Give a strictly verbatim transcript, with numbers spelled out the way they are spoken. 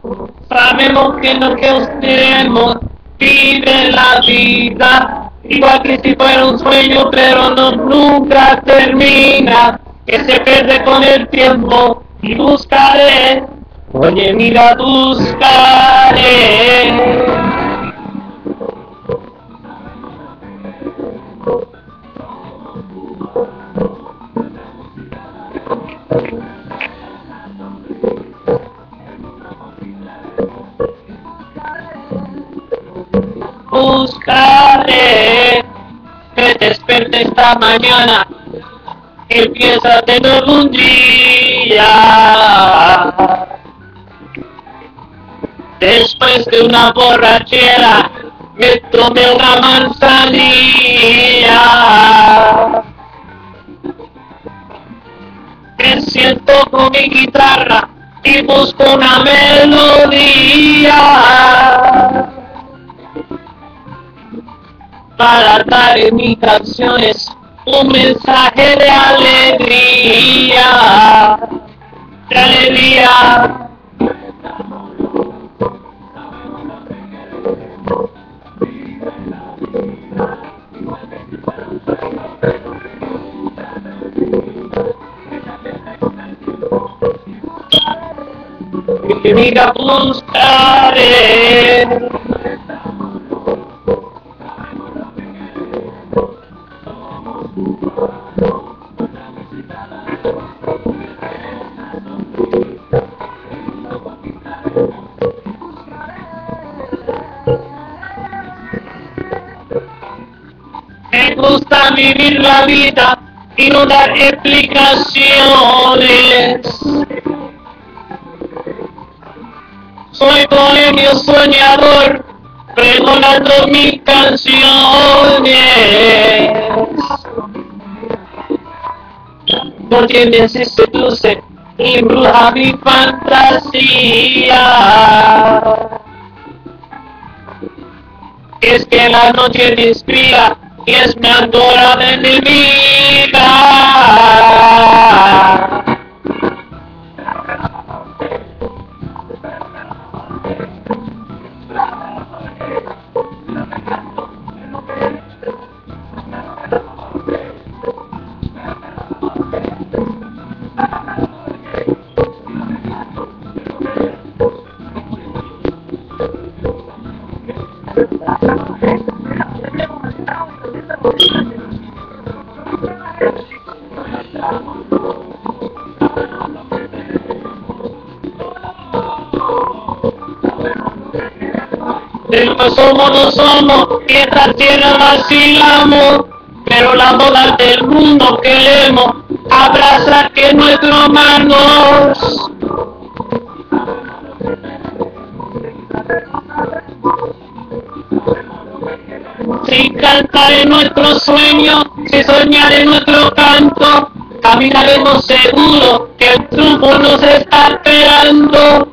Sabemos que lo que queremos vive la vida, igual que si fuera un sueño, pero no nunca termina, que se pierde con el tiempo y buscaré, oye mira buscaré. Buscaré que despierte esta mañana, empieza a tener un día. Después de una borrachera, me tomé una manzanilla. Me siento con mi guitarra y busco una melodía para dar en mis canciones un mensaje de alegría, de alegría. Que diga buscaré. Me gusta vivir la vida y no dar explicaciones. Soy bohemio soñador, pregonando mis canciones. Porque me se seduce y embruja mi fantasía. Es que la noche me inspira y es mi adora de mi vida. No somos, no somos, y esta tierra vacilamos, pero la boda del mundo queremos abrazar que nuestros manos. Si cantar en nuestro sueño, si soñar en nuestro canto, caminaremos seguro que el triunfo nos está esperando.